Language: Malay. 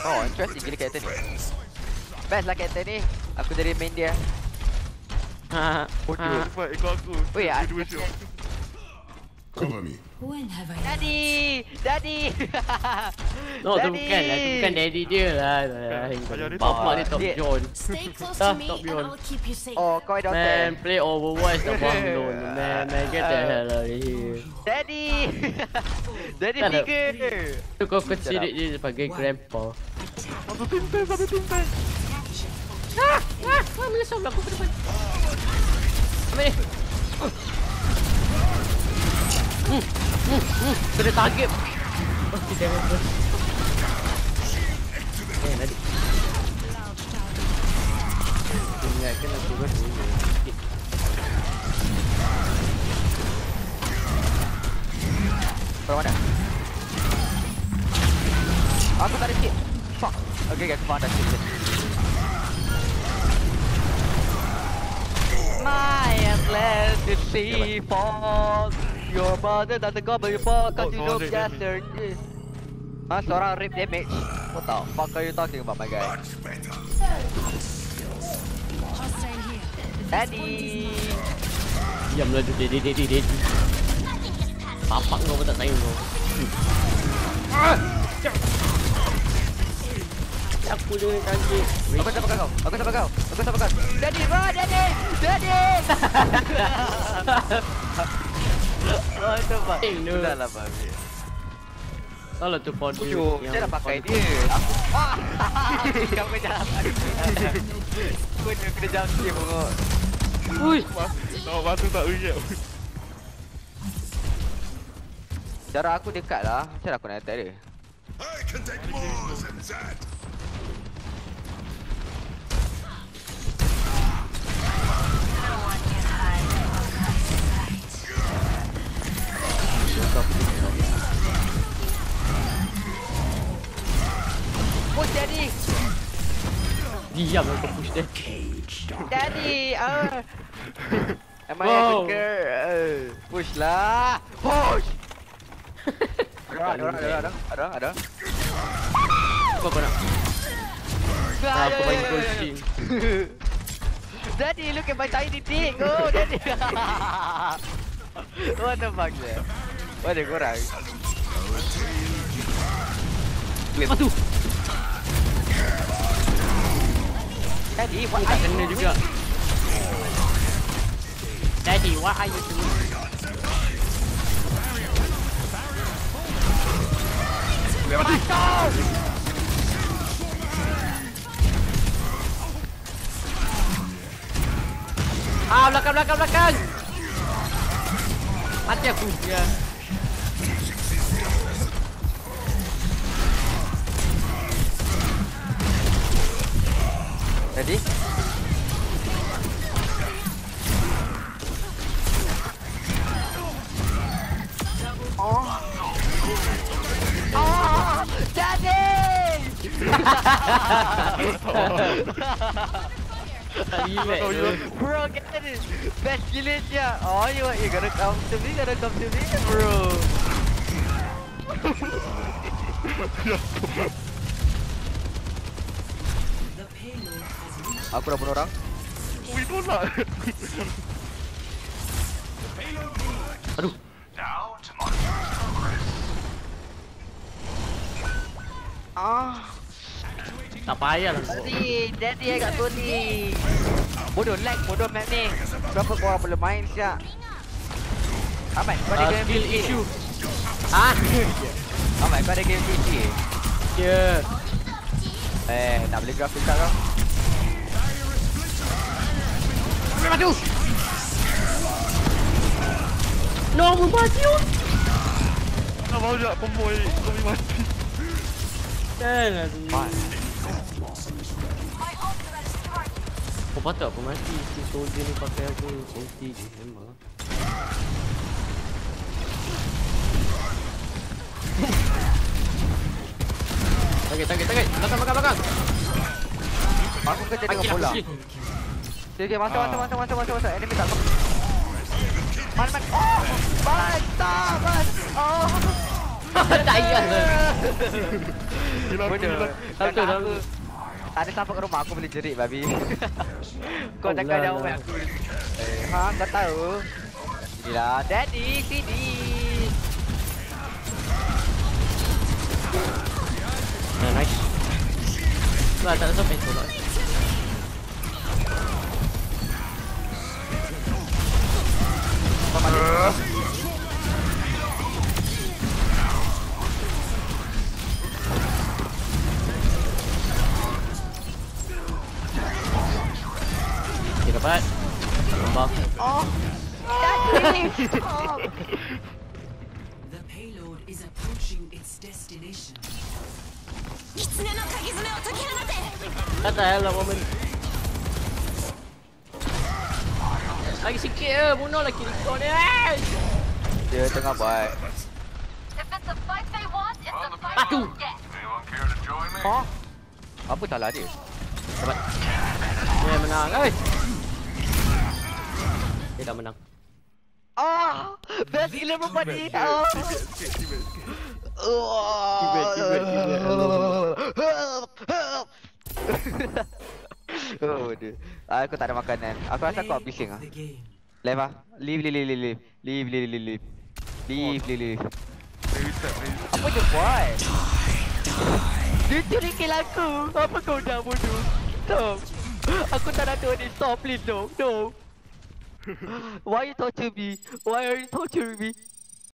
Oh, interesting gila character ni. Best lah character ni. Aku jadi main dia. Bodoh, cepat ikut aku. Weh, Dua shot. Cover me. Daddy. No, tu bukan lah. Tu bukan daddy dia lah. Bapak dia Top John. Top John. Oh, kau ada Man, play Overwatch dah bangun. Man, get the hell out of here. Daddy. Daddy figure. Tu kau kecil dia sebagai grandpa. Satu tim tank. Menyesal aku ke depan. Ambil ni. Kena target. Oh, kita apa? Nanti. Ingatkan aku kan sikit. Perang mana? Aku tak ada sikit. Fuck. Okay, aku faham dah sikit. I am glad to see fall. Your mother doesn't gobble your paw cause you know yesterday. Seorang rip damage. What the fuck are you talking about, my guy? Daddy. Diamlah tu, daddy. Papak kau pun tak sayang kau. Aku dengan kancing. Aku sampai kau. Daddy, run, Daddy. Oh, tu pak. Dah lah, Pak. Salah tu for dia. Saya dah pakai dia. Kau jangan pakai. Kau kena jump skip pokok. Ui. Tahu batu tak ujak. Cara aku dekat lah. Macam aku nak attack dia. I can take more than that. Push Daddy. Diam kau push dia. Daddy. Am I a good girl? Push lah. Push. Ada. Apa kau nak? Aku main pushing. Daddy, look at my tiny dick. Oh, Daddy. What the fuck, man? What ada korang? Apa tu? Daddy, what Tak are you kena doing? juga. Daddy, what are you doing? Belakang. Mati aku. Ya. Daddy? Daddy! Bro, get it! Best gila je! Oh, you gotta come to me, bro! Aku dah bunuh orang. Wih, tolak. Aduh. Tak payah lah. Daddy agak Tony. Bodoh map ni. Berapa korang boleh main siap? Ahmad, kau ada game Skill PC? issue. Ah. Ahmad, kau ada game PC? Ya. Tak boleh grafik tak kau? Maju. No, mati. Tak mau je combo ni. Kau mati. Jangan. Kau patut aku mati. Si soldier ni pakai aku ulti je memang. Target. Belakang. Aku kerja dengan bola. Okay, masuk. Enemy tak Man. Oh! Man, stop! Man! Oh! Tak iya lah. Hilang aku hilang. Betul dah. Tadi sampai ke rumah aku beli jerit babi. Kau jangan jauh dengan aku. Kau tahu? Inilah Daddy sini. Nice. Lah tak sampai tu lah. Okay, dapat. Tambah. Oh, Daddy. The payload is approaching its destination. Kata lah momen. Lagi sikit je, bunuh lagi kau ni. Dia tengah buat. Batu. Oh, apa salah dia? Dapat. Dia menang. Oi. Dia dah menang. Ah, best gila perempuan ni. Oh, dia. Aku tak ada makanan. Aku rasa aku habising ah. The game. Leave ah. Leave. Apa dia buat? Dia curi kill aku. Apa kau dah bodoh? Stop. Aku tak nak ni. Stop please. No. Why you torture me? Why are you torturing me?